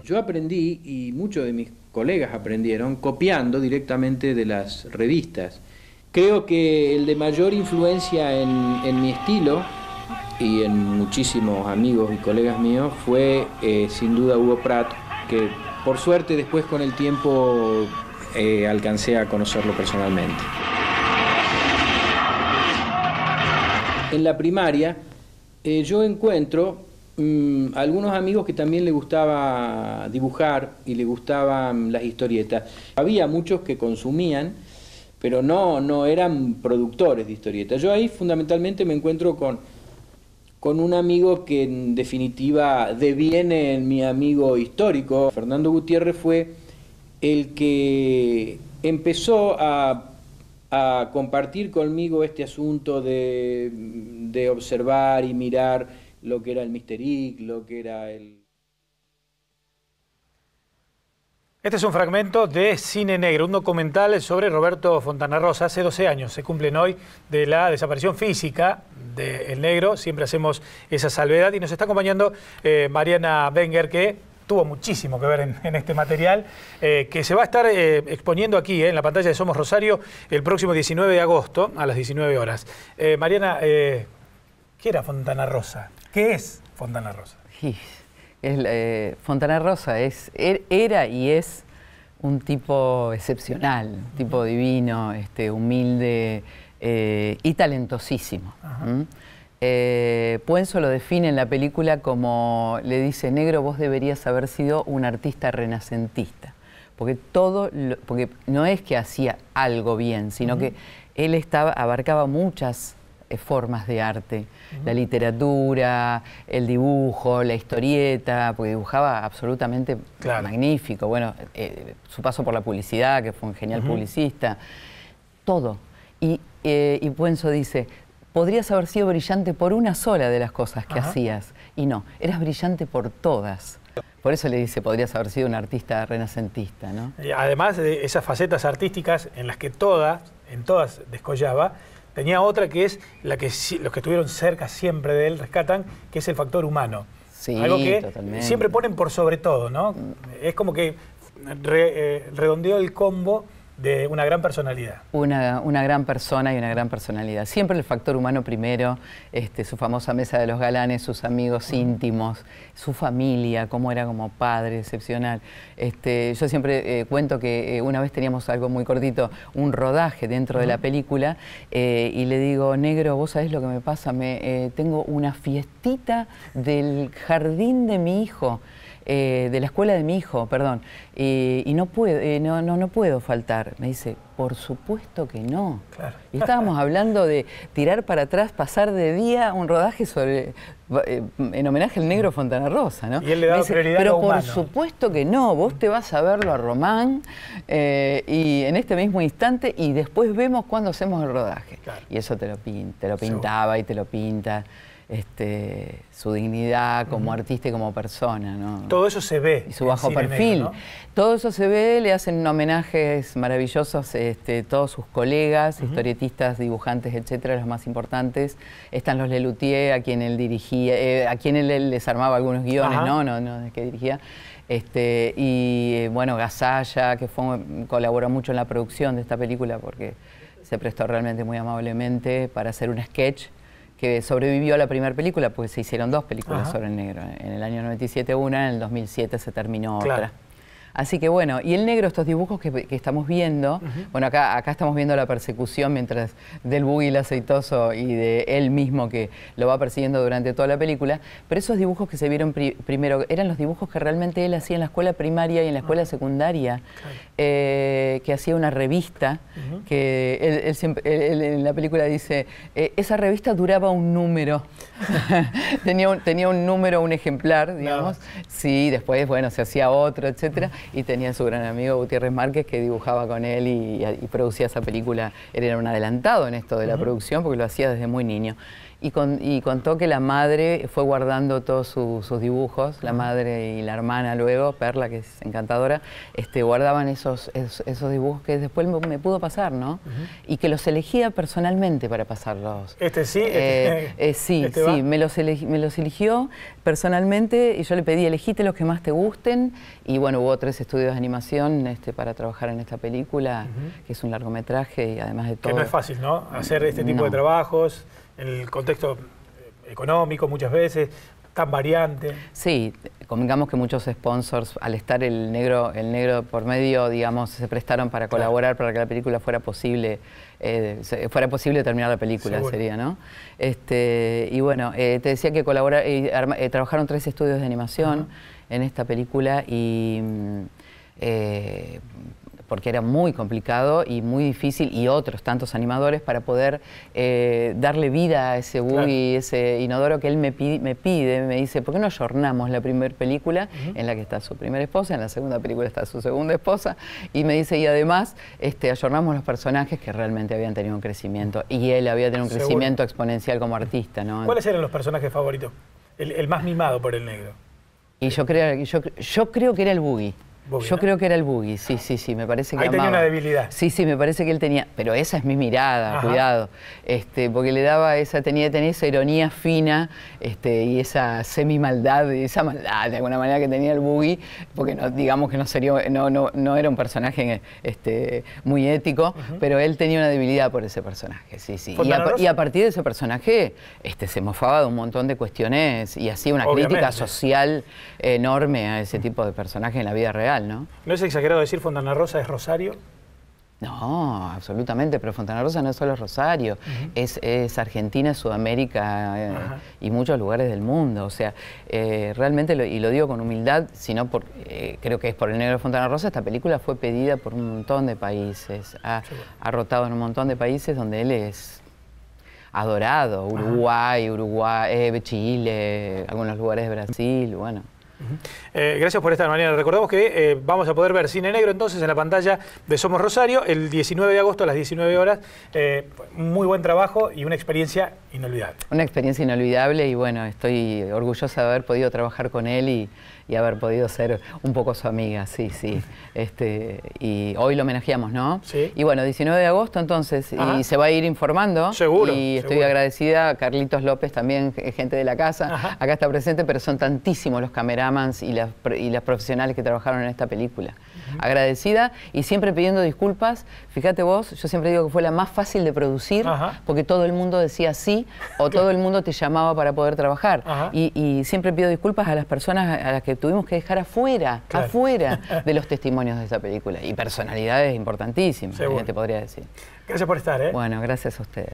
Yo aprendí, y muchos de mis colegas aprendieron, copiando directamente de las revistas. Creo que el de mayor influencia en mi estilo y en muchísimos amigos y colegas míos fue sin duda Hugo Pratt, que por suerte después con el tiempo alcancé a conocerlo personalmente. En la primaria yo encuentro algunos amigos que también les gustaba dibujar y les gustaban las historietas. Había muchos que consumían, pero no eran productores de historietas. Yo ahí fundamentalmente me encuentro con un amigo que en definitiva deviene en mi amigo histórico. Fernando Gutiérrez fue el que empezó a compartir conmigo este asunto de observar y mirar lo que era el Mr. Ig, lo que era el... Este es un fragmento de Cine Negro, un documental sobre Roberto Fontana Rosa. Hace 12 años se cumplen hoy de la desaparición física de El Negro. Siempre hacemos esa salvedad y nos está acompañando Mariana Wenger, que tuvo muchísimo que ver en este material, que se va a estar exponiendo aquí en la pantalla de Somos Rosario el próximo 19 de agosto a las 19 horas. Mariana, ¿qué era Fontana Rosa? ¿Qué es Fontana Rosa? Fontana Rosa era y es un tipo excepcional, un tipo divino, humilde y talentosísimo. Puenzo lo define en la película como, le dice, Negro, vos deberías haber sido un artista renacentista, porque porque no es que hacía algo bien, sino que él abarcaba muchas formas de arte, la literatura, el dibujo, la historieta, porque dibujaba absolutamente magnífico. Bueno, su paso por la publicidad, que fue un genial publicista, todo. Y Puenzo dice, podrías haber sido brillante por una sola de las cosas que hacías, y no, eras brillante por todas. Por eso le dice, podrías haber sido un artista renacentista, ¿no? Además de esas facetas artísticas en las que en todas descollaba, tenía otra que es la que los que estuvieron cerca siempre de él rescatan, que es el factor humano. Sí, algo que totalmente. Siempre ponen por sobre todo, ¿no? Es como que redondeó el combo de una gran personalidad. Una gran persona y una gran personalidad. Siempre el factor humano primero, su famosa mesa de los galanes, sus amigos íntimos, su familia, cómo era como padre, excepcional. Yo siempre cuento que una vez teníamos algo muy cortito, un rodaje dentro de la película, y le digo, Negro, vos sabés lo que me pasa, tengo una fiestita del jardín de mi hijo, de la escuela de mi hijo, perdón, y no puedo faltar. Me dice, por supuesto que no. Claro. Y estábamos hablando de tirar para atrás, pasar de día un rodaje en homenaje al Negro Fontana Rosa, ¿no? Y él le daba prioridad a lo humano. Pero por supuesto que no, vos te vas a verlo a Román y en este mismo instante y después vemos cuándo hacemos el rodaje. Claro. Y eso te lo pintaba y te lo pinta. Su dignidad como artista y como persona, ¿no? Todo eso se ve. Y su bajo perfil. Negro, ¿no? Todo eso se ve, le hacen homenajes maravillosos todos sus colegas, historietistas, dibujantes, etcétera, los más importantes. Están los Lelutier, a quien él dirigía, a quien él les armaba algunos guiones, no, que dirigía. Y bueno, Gasalla, que colaboró mucho en la producción de esta película porque se prestó realmente muy amablemente para hacer un sketch que sobrevivió a la primera película, porque se hicieron 2 películas sobre el Negro. En el año 97 una, en el 2007 se terminó otra. Así que bueno, y el Negro, estos dibujos que estamos viendo, bueno, acá estamos viendo la persecución mientras del Buggy el aceitoso y de él mismo que lo va persiguiendo durante toda la película, pero esos dibujos que se vieron primero eran los dibujos que realmente él hacía en la escuela primaria y en la escuela secundaria, que hacía una revista, que él en la película dice, esa revista duraba un número, tenía un número, un ejemplar, digamos, sí, después, bueno, se hacía otro, etcétera. y tenía a su gran amigo Gutiérrez Márquez que dibujaba con él y producía esa película. Él era un adelantado en esto de la producción porque lo hacía desde muy niño. Y contó que la madre fue guardando todos sus dibujos, la madre y la hermana luego, Perla, que es encantadora, guardaban esos dibujos que después me pudo pasar, ¿no? Y que los elegía personalmente para pasarlos. Me los eligió personalmente y yo le pedí, elegite los que más te gusten, y bueno, hubo 3 estudios de animación para trabajar en esta película, que es un largometraje y además de todo... Que no es fácil, ¿no? Hacer este tipo de trabajos... En el contexto económico muchas veces, tan variante. Sí, convengamos que muchos sponsors, al estar el negro por medio, digamos, se prestaron para colaborar para que la película fuera posible terminar la película, seguro. Sería, ¿no? Y bueno, te decía que trabajaron 3 estudios de animación en esta película y... porque era muy complicado y muy difícil, y otros tantos animadores para poder darle vida a ese buggy, ese inodoro que él me dice, ¿por qué no ayornamos la primera película en la que está su primera esposa, en la segunda película está su segunda esposa? Y me dice, y además ayornamos los personajes que realmente habían tenido un crecimiento, y él había tenido un crecimiento exponencial como artista, ¿no? ¿Cuáles eran los personajes favoritos? El más mimado por el negro. Y yo creo que era el buggy. Yo creo que era el buggy, sí, me parece que ahí tenía una debilidad. Sí, me parece que él tenía, pero esa es mi mirada, cuidado, porque le daba tenía esa ironía fina, y esa semi-maldad, esa maldad de alguna manera que tenía el buggy, porque digamos que no era un personaje muy ético, pero él tenía una debilidad por ese personaje, sí. Y a partir de ese personaje se mofaba de un montón de cuestiones y hacía una crítica social enorme a ese tipo de personajes en la vida real. ¿No? ¿No es exagerado decir Fontana Rosa es Rosario? No, absolutamente, pero Fontana Rosa no es solo Rosario, es Argentina, Sudamérica y muchos lugares del mundo. O sea, realmente, y lo digo con humildad, sino creo que es por el negro de Fontana Rosa, esta película fue pedida por un montón de países, ha rotado en un montón de países donde él es adorado, Uruguay, Chile, algunos lugares de Brasil, bueno. Gracias por esta mañana. Recordamos que vamos a poder ver Cine Negro entonces en la pantalla de Somos Rosario el 19 de agosto a las 19 horas. Muy buen trabajo y una experiencia inolvidable. Una experiencia inolvidable y bueno, estoy orgullosa de haber podido trabajar con él y haber podido ser un poco su amiga, sí. Y hoy lo homenajeamos, ¿no? Sí. Y bueno, 19 de agosto entonces, y se va a ir informando. Seguro. Y estoy agradecida a Carlitos López, también gente de la casa, acá está presente, pero son tantísimos los cameramans y las profesionales que trabajaron en esta película. Agradecida y siempre pidiendo disculpas. Fíjate vos, yo siempre digo que fue la más fácil de producir, porque todo el mundo decía sí, o todo el mundo te llamaba para poder trabajar. Y siempre pido disculpas a las personas a las que tuvimos que dejar afuera de los testimonios de esta película. Y personalidades importantísimas, te podría decir. Gracias por estar. Bueno, gracias a ustedes.